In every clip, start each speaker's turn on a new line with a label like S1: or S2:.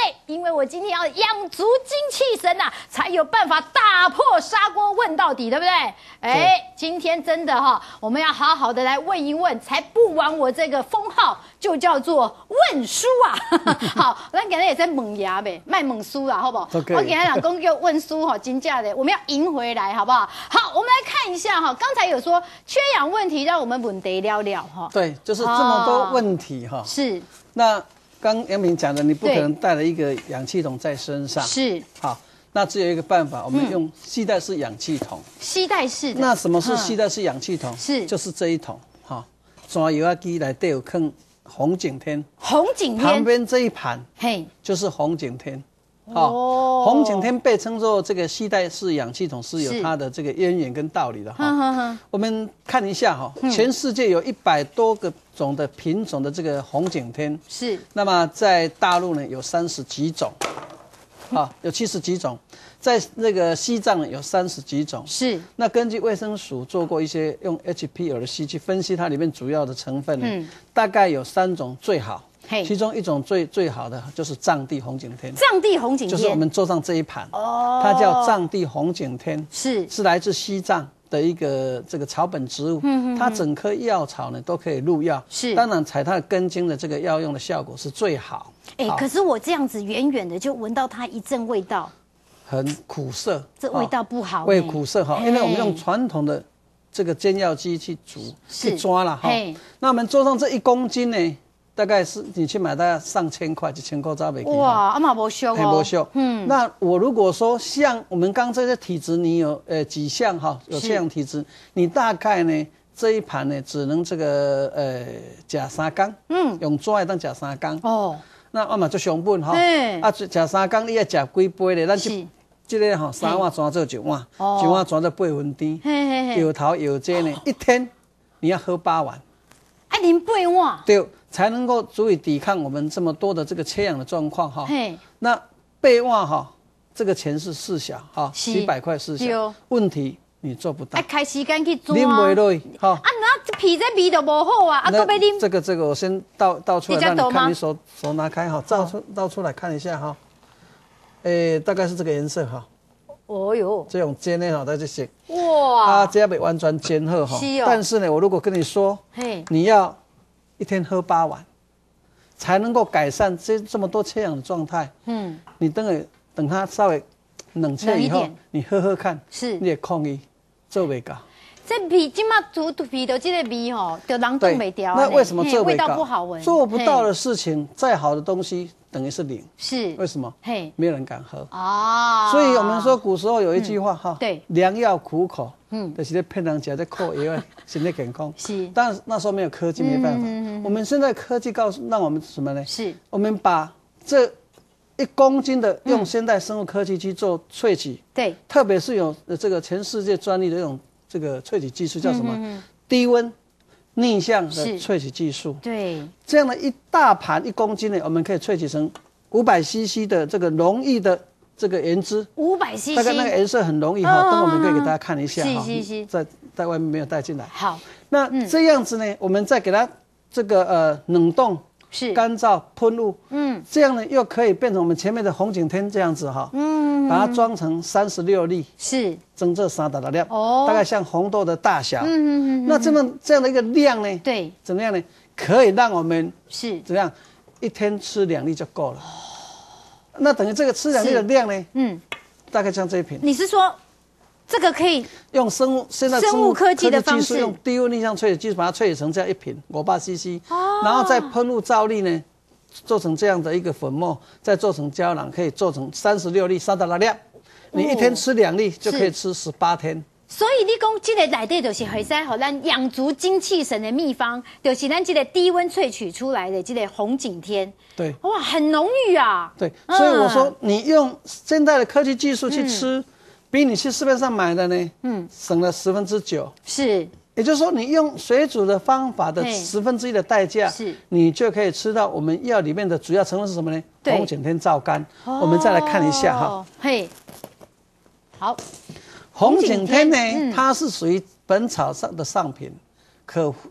S1: 因为我今天要养足精气神呐，才有办法打破砂锅问到底，对不对？今天真的我们要好好的来问一问，才不枉我这个封号就叫做问书啊。好，咱今天也在猛牙呗，卖猛书啦，好不好？我今天讲公叫问书金价的，我们要赢回来，好不好？好，我们来看一下刚才有说缺氧问题，让我们问题聊聊
S2: 对，就是这么多问题
S1: 是。
S2: 那刚杨明讲的，你不可能带了一个氧气筒在身上。
S1: 是。
S2: 好，那只有一个办法，我们用携带式氧气筒。
S1: 携带式的。
S2: 那什么是携带式氧气筒？
S1: 是，
S2: 就是这一桶抓油压机来对有坑红景天。
S1: 红景天
S2: 旁边这一盘，就是红景天。红景天被称作这个携带式氧气筒是有它的这个渊源跟道理的我们看一下全世界有100多个种的品种的这个红景天，
S1: 是。
S2: 那么在大陆呢有30几种，有70几种，在那个西藏呢有30几种。
S1: 是。那
S2: 根据卫生署做过一些用 HPLC 去分析它里面主要的成分呢，大概有3种最好。其中一种最好的就是藏地红景天。
S1: 藏地红景天就是
S2: 我们桌上这一盘它叫藏地红景天，是来自西藏的一个这个草本植物，它整棵药草呢都可以入药，当然采它的根茎的这个药用的效果是最好。
S1: 可是我这样子远远的就闻到它一阵味道，
S2: 很苦涩，
S1: 这味道不好，
S2: 味苦涩因为我们用传统的这个煎药机去煮去抓了那我们桌上这1公斤呢，大概是你去买大概上千块，1000块差不多。
S1: 哇，嘛不俗
S2: 不俗。那我如果说像我们刚这些体质，你有几项有这样体质，你大概呢这一盘呢只能这个吃3缸，用抓的当吃3缸。那我嘛做成本吃3缸你要吃几杯咧？咱这个3碗抓做1碗，1碗抓做8分甜，摇头摇这呢，1天你要喝8碗。
S1: 啉8碗。对。
S2: 才能够足以抵抗我们这么多的这个缺氧的状况那8碗这个钱是事小几百块事小，问题你做不到。
S1: 开时间去做
S2: 啉不落去
S1: 那皮这味就不好啊，要啉。
S2: 这个我先倒出来让你看，你手拿开倒出来看一下大概是这个颜色
S1: 哦哟，
S2: 这种煎的在这些
S1: 哇，
S2: 这样没完全煎好但是呢，我如果跟你说，你要1天喝8碗，才能够改善这么多缺氧的状态。你等它稍微冷却以后，你喝喝看，你也抗议做不到。
S1: 这皮今嘛煮皮的这个味就人冻不掉。
S2: 那为什么做
S1: 味道不好闻？
S2: 做不到的事情，再好的东西等于是零。是为什么？没有人敢喝所以我们说古时候有一句话对，良药苦口。就是在骗人吃在苦药，身体健康。但是那时候没有科技，没办法。我们现在科技让我们什么呢？我们把这1公斤的用现代生物科技去做萃取，对，特别是有这个全世界专利的这种这个萃取技术，叫什么？低温逆向的萃取技术。对，这样的一大盘1公斤呢，我们可以萃取成500cc 的这个溶液的。这个原汁500cc，大概那个颜色很容易等我们可以给大家看一下在外面没有带进来。好，那这样子呢，我们再给它这个冷冻、干燥、喷雾，这样呢又可以变成我们前面的红景天这样子把它装成36粒，蒸这3大粒，大概像红豆的大小。那这样的一个量呢，对，怎么样呢？可以让我们怎么样1天吃2粒就够了。那等于这个吃2粒的量呢？大概像这一瓶。你是说，这个可以用现在生物科技的方式，用低温逆向萃取技术把它萃取成这样1瓶500cc，然后再喷雾照例呢，做成这样的一个粉末，再做成胶囊，可以做成36粒3大粒。你1天吃2粒就可以吃18天。所以你讲这个内底就是可以让咱养足精气神的秘方，就是咱这个低温萃取出来的这个红景天。对，哇，很浓郁啊。对，所以我说你用现代的科技技术去吃，比你去市面上买的呢，省了9%。是，也就是说，你用水煮的方法的1/10的代价，你就可以吃到我们药里面的主要成分是什么呢？红景天皂苷。我们再来看一下嘿，好。红景天呢，它是属于本草上的上品，可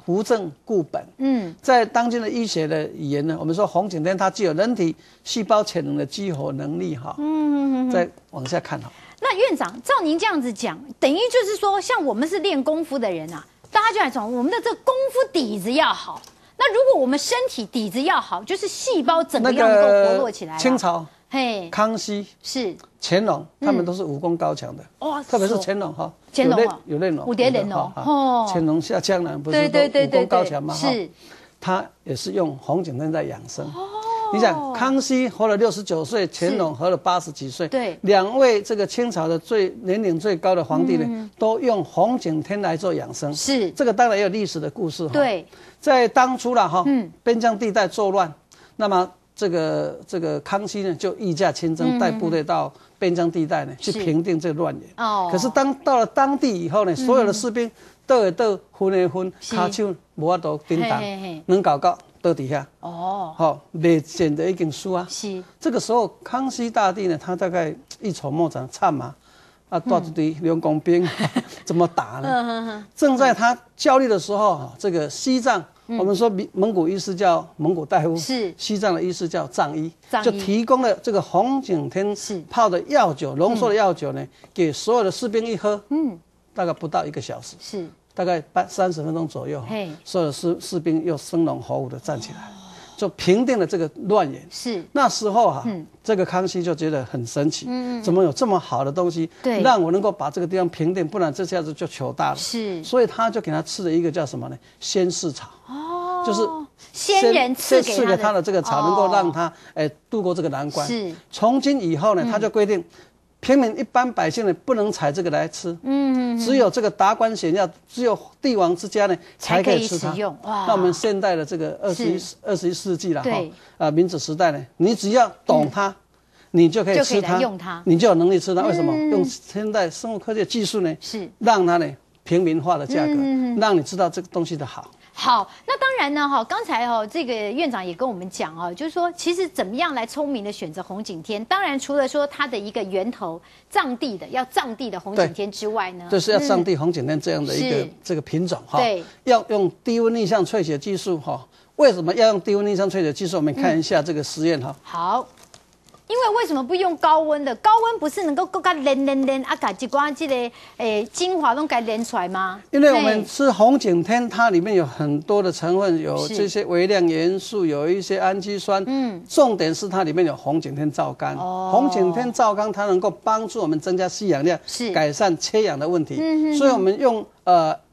S2: 扶正固本。在当今的医学的语言呢，我们说红景天它具有人体细胞潜能的激活能力哈。再往下看哈。
S1: 那院长，照您这样子讲，等于就是说，像我们是练功夫的人啊，大家就来讲我们的这功夫底子要好。那如果我们身体底子要好，就是细胞整个要能够活络起来。
S2: 清朝。康熙
S1: 是
S2: 乾隆，他们都是武功高强的，特别是乾隆哈，
S1: 乾隆
S2: 有练龙，
S1: 武蝶练龙
S2: 哦，乾隆下江南不是都武功高强吗？是，他也是用红景天在养生。你想，康熙活了69岁，乾隆活了80几岁，对，两位这个清朝的年龄最高的皇帝呢，都用红景天来做养生。是，这个当然也有历史的故事哈。对，在当初啦哈，边疆地带作乱，那么。这个康熙呢，就御驾亲征，带部队到边疆地带呢，去平定这个乱源。哦。可是到了当地以后呢，所有的士兵倒来倒，分来分，骹手无法度顶挡，能搞到倒底下。哦。好，未见得已经输啊。是。这个时候，康熙大帝呢，他大概一筹莫展，惨嘛，带一堆练功兵，怎么打呢？正在他焦虑的时候，这个西藏。我们说蒙古医师叫蒙古大夫，是西藏的医师叫藏医，就提供了这个红景天泡的药酒，浓缩的药酒呢，给所有的士兵一喝，大概不到1个小时，是大概30分钟左右，所有的士兵又生龙活虎的站起来，就平定了这个乱源。是那时候这个康熙就觉得很神奇，怎么有这么好的东西，让我能够把这个地方平定，不然这下子就糗大了。是，所以他就给他吃了一个叫什么呢？仙柿草。就是
S1: 先人赐给
S2: 他的这个草，能够让他度过这个难关。是，从今以后呢，他就规定，平民一般百姓呢不能采这个来吃，只有这个达官显要，只有帝王之家呢才可以吃它。那我们现代的这个21世纪了哈，民主时代呢，你只要懂它，你就可以吃它，你就有能力吃它。为什么？用现代生物科学技术呢，是让它呢平民化的价格，让你知道这个东西的好。
S1: 好，那当然呢，刚才这个院长也跟我们讲就是说，其实怎么样来聪明的选择红景天？当然，除了说它的一个源头藏地的红景天之外呢，
S2: 就是要藏地红景天这样的一个这个品种对，要用低温逆向萃血技术为什么要用低温逆向萃血技术？我们看一下这个实验
S1: 好。因为什么不用高温的？高温不是能够把炼啊，把一寡这个精华都给炼出来吗？
S2: 因为我们吃红景天，它里面有很多的成分，有这些微量元素，有一些氨基酸。重点是它里面有红景天皂苷。红景天皂苷它能够帮助我们增加吸氧量，改善缺氧的问题。所以我们用